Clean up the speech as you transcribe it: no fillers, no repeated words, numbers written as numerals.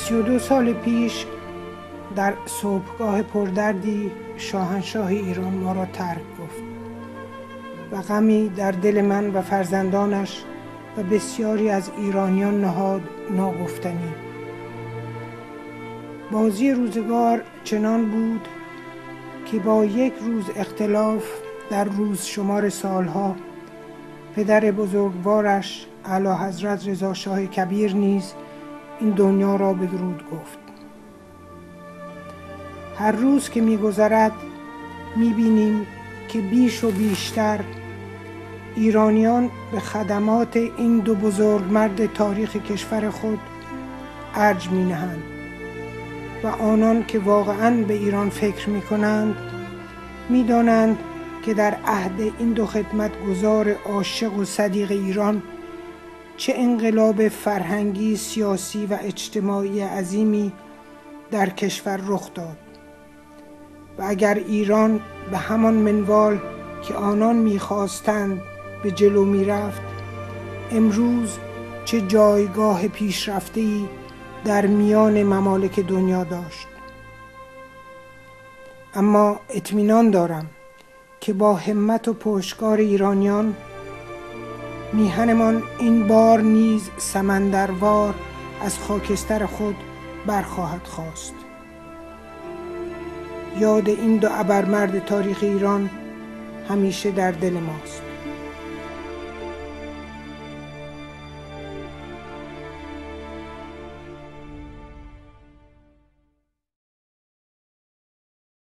32 سال پیش در صبحگاه پردردی شاهنشاه ایران ما را ترک گفت و غمی در دل من و فرزندانش و بسیاری از ایرانیان نهاد ناگفتنی. بازی روزگار چنان بود که با یک روز اختلاف در روز شمار سالها پدر بزرگوارش اعلی حضرت رضا شاه کبیر نیز این دنیا را به درود گفت. هر روز که می‌گذرد می‌بینیم که بیش و بیشتر ایرانیان به خدمات این دو بزرگمرد تاریخ کشور خود ارج می‌نهند و آنان که واقعاً به ایران فکر می‌کنند می‌دانند که در عهد این دو خدمتگزار عاشق و صدیق ایران چه انقلاب فرهنگی، سیاسی و اجتماعی عظیمی در کشور رخ داد و اگر ایران به همان منوال که آنان می‌خواستند به جلو می‌رفت، امروز چه جایگاه پیشرفته‌ای در میان ممالک دنیا داشت. اما اطمینان دارم که با همت و پشتکار ایرانیان میهنمان این بار نیز سمندروار از خاکستر خود برخواهد خاست. یاد این دو ابرمرد تاریخ ایران همیشه در دل ماست.